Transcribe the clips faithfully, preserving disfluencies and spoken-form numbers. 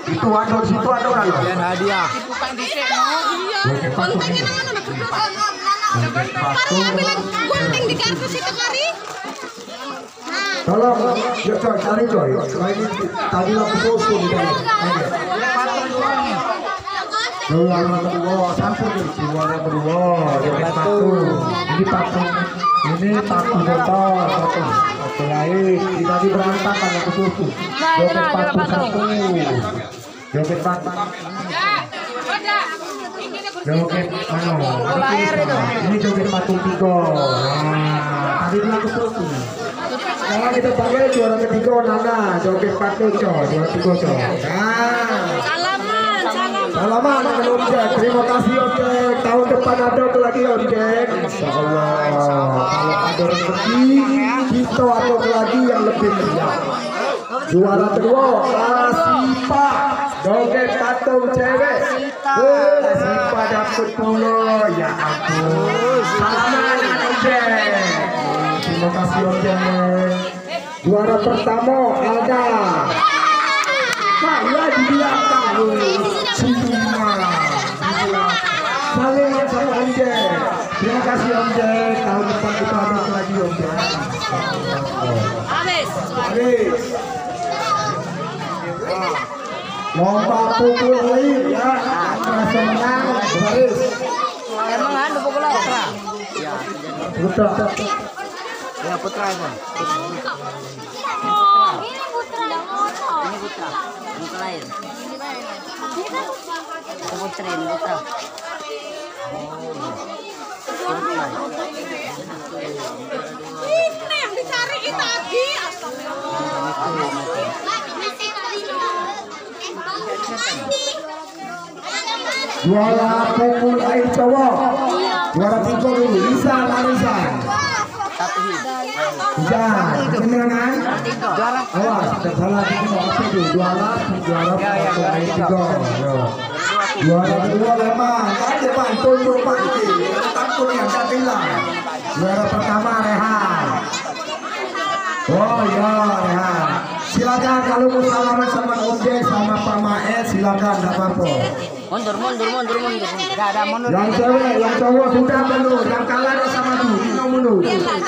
Itu ada di situ ada kan? Dan hadiah. Bukan dicek no. Iya. Kontengnya nang anu Karo ambil gunting di kartu situ kari. Tolong, ya coy, cari coy. Ini tadi aku foto di dalam. Juara kedua, campur di juara kedua. Joget patung. Ini patung. Ini patung motor, patung. Patung lain. Ini tadi berantakan aku foto. Joget patung satu. Joget patung. Joget mana? Ini joget patung tiga. Nah, tadi aku foto. Sekarang kita panggil juara ketiga Nana, joget patung coy, juara tiga coy. Nah, Salaman, salaman. salaman dengan Objek. Terima kasih Objek. Tahun depan ada lagi Objek. Insya Allah. Kalau ada rezeki, kita ada lagi yang lebih meriah. Juara kedua Asipa, joget patung cewek. Oh, Asipa dapat pula. Ya ampun. Salaman dengan Objek. Terima kasih Objek. Juara pertama ada saya dibiarkan semua saling sama Objek. Terima kasih Objek. Tahun depan kita ada lagi Objek. Habis. Habis. Lomba pukul lain ya. Merasa menang. Baris. Emang anu pukul putra. Putra. Ya putra itu. Ini putra. Ini putra, ini lain. Itu putri, ini putra. Ini yang dicari tadi. Juara pukul air cowok. Juara tiga dulu. Lisa Larissa. Satu hit. Hujan. Kemenangan. Juara. Awas, salah itu apa itu? Juara, juara pukul air tiga. Juara kedua Leman. Kan depan tunjuk pagi. Takut yang tak bilang. Juara pertama Rehan. Oh ya Rehan. Silakan kalau mau salaman sama Objek sama Pak Maed silakan, tidak apa-apa. Mundur, mundur, mundur, mundur. Enggak ada mundur. Yang cewek, yang cowok sudah mundur, yang kalah sama tuh, kita mundur.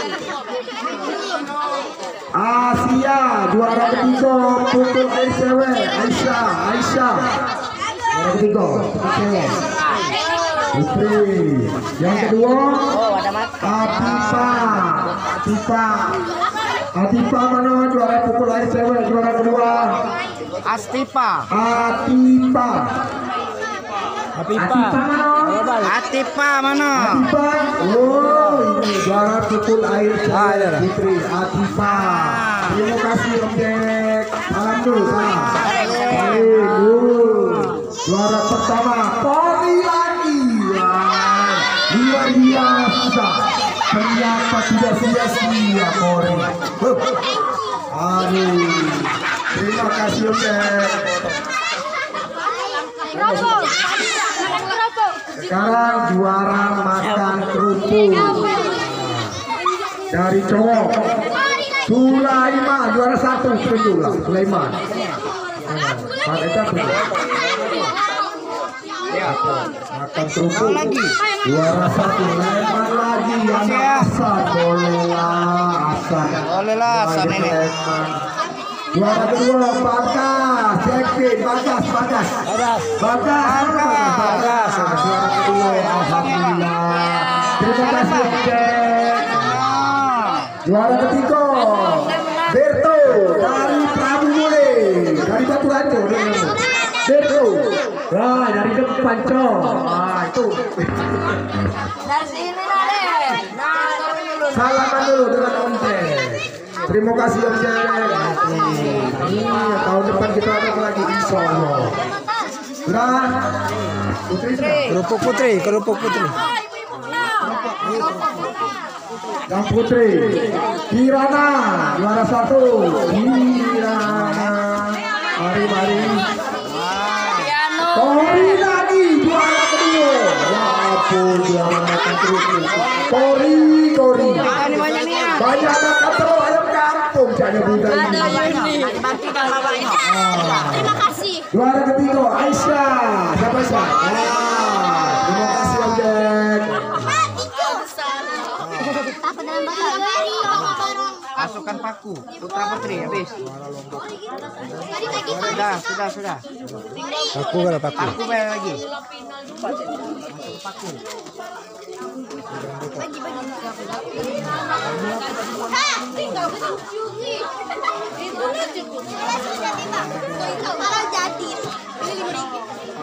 Asia juara ketiga pukul air cewek Aisyah, Aisyah. Juara ketiga pukul cewek. Putri. Yang kedua Oh, ada mata. Atifa, Atifa. Atifa mana juara pukul air cewek juara kedua? Astipa. Atifa. Apipa. Atifa mana? Atipa mana? Atifa. Oh, ini juara pukul air Ah, iya, cewek iya. Putri Atifa. Terima kasih Objek. Salam dulu, salam. Baik, dulu. Juara pertama Kori lagi. Wah, luar biasa. Ternyata tidak sia-sia Kori. Huh. Aduh. Terima kasih Objek. Kerupuk. Makan kerupuk. Sekarang juara makan kerupuk dari cowok Sulaiman juara satu setuju lah Sulaiman. Pak Eta makan kerupuk juara satu Sulaiman lagi anak Hasan boleh lah Hasan Boleh lah, Hasan ini. juara kedua Bagas Jackie Bagas Bagas Bagas. Bagas Bagas. Bagas juara kedua alhamdulillah terima kasih Jack. Juara ketiga Berto dari Prabu Mule dari Batu Rancur Berto nah dari depan cok nah itu Dari sini deh. Nah, salaman dulu dengan Om Jack. Terima kasih Om Jack. Iya, tahun depan kita ada lagi insya Allah. Sudah Putri sudah? Kerupuk putri, kerupuk putri. Yang Putri Kirana juara satu Kirana mari mari Kori lagi juara kedua ya ampun juara makan kerupuk Kori Kori banyak makan terus ayam kampung puncaknya Bunda ini. Dibantukan bapaknya. Terima kasih. Juara ketiga Aisyah. Siapa Aisyah? Nah, terima kasih Om Jack. Apa dalam barang? Pasukan paku. Putra putri habis. Sudah, sudah, sudah. Paku kalau paku. Paku bayar lagi. Masuk paku. Hah, tinggal mencuri. Itu nih cukup. Kalau jadi ini lima ribu.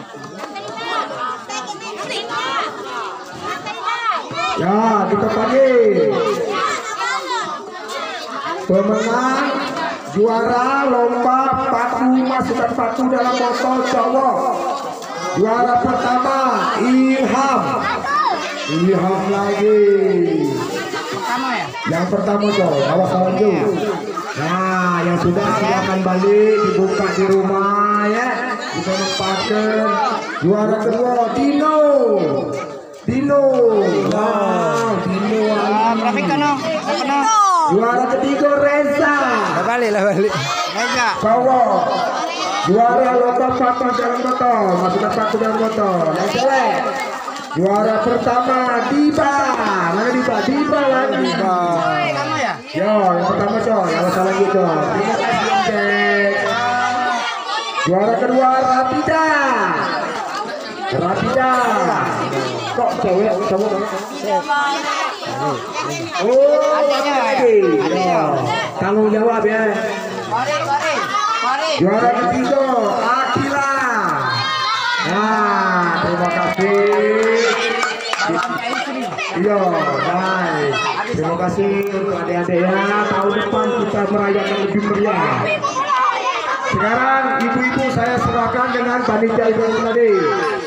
Ya, kita panggil pemenang juara lomba paku masukkan paku dalam botol cowok. Juara pertama Ilham. Ilham lagi. Pertama ya? Yang pertama coy, awas salam dulu. Nah, yang sudah silakan balik dibuka di rumah ya. Kita menempatkan juara kedua Dino. Dino. Nah, Dino. Ah, Profika no. No. Juara ketiga Reza. Lah balik lah balik. Reza. Cowok. Juara lomba paku dalam botol, masukkan paku dalam botol. Yang cewek. Juara pertama Diba. Mana Diba? Diba lagi. Diba. Kamu ya? Yo, yang pertama coy, awas salah lagi coy. Terima kasih Jack. Juara kedua Rapida. Rapida. Kok cewek cowok? Oh, Adanya ya? lagi. Adanya. Yo, tanggung jawab ya. Mari, mari. Mari. Juara ketiga Akila. Nah, terima kasih. Iya, baik. Terima kasih untuk adik-adik ya. Tahun depan kita merayakan lebih meriah. Sekarang ibu-ibu saya serahkan dengan panitia ibu tadi.